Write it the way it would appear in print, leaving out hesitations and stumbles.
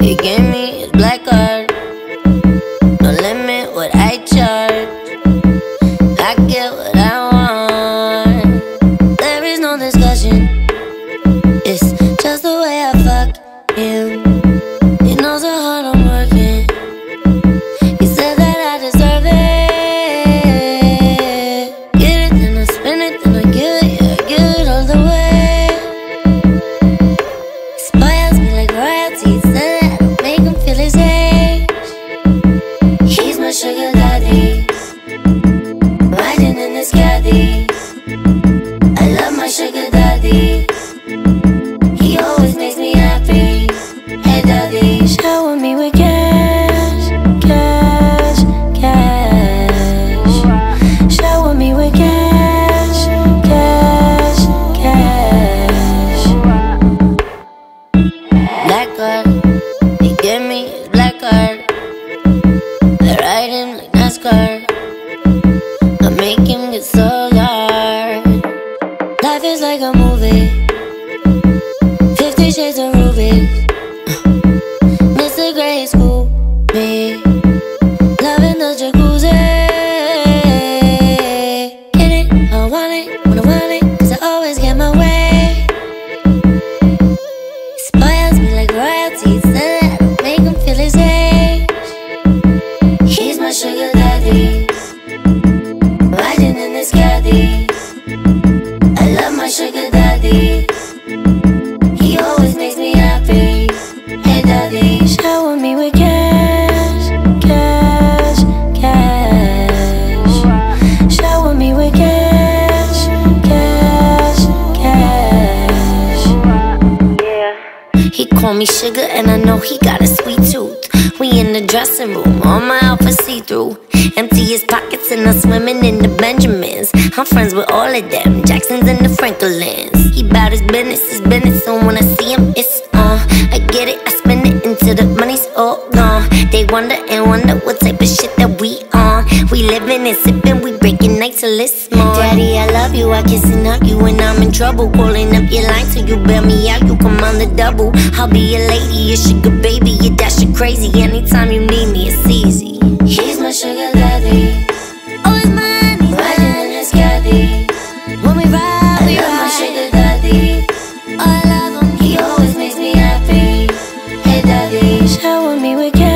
He gave me his black card. No limit what I charge. I get what I want. There is no discussion. It's just the way I fuck him. He knows how hard I'm working. He said that I deserve it. Get it, then I spin it, then I give it. Yeah, I give it all the way. He spoils me like royalty. He said that I'll make him feel his age. He's my sugar daddy, riding in his caddy. I love my sugar daddy. He always makes me happy. Hey daddy, shower me with cash, cash, cash. Shower me with cash, cash, cash. Black card, he gave me his black card. I ride him like NASCAR. I make him get so hard. Life is like a movie, 50 Shades of Ruby. Mr. Grey School, me loving the jacuzzi. Get it, I want it, when I want it, 'cause I always get my way. He spoils me like royalty. He said that I'll make him feel his age. He's my sugar daddy, riding in his caddy. I love my sugar daddy. He always makes me happy. Hey daddy, shower me with cash, cash, cash. Shower me with cash, cash, cash. Yeah. He call me sugar and I know he got a sweet tooth. We in the dressing room, all my outfits see-through. Empty his pockets and I'm swimming in the Benjamins. I'm friends with all of them, Jacksons and the Franklins. He bout his business, so when I see him, it's on. I get it, I spend it until the money's all gone. They wonder and wonder what type of shit that we on. We living and sipping, we breaking nights till it's small. Daddy, I love you, I kiss and hug you when I'm in trouble. Calling up your line till you bail me out, you come on the double. I'll be your lady, your sugar baby, you dash you crazy. Anytime you need me, it's easy. He's my sugar daddy, always mine, he's riding in his caddy. When we ride, I love my sugar daddy. Oh, I love him, he always makes me happy. Hey daddy, shower me with cash.